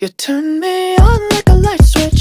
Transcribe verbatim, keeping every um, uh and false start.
You turn me on like a light switch.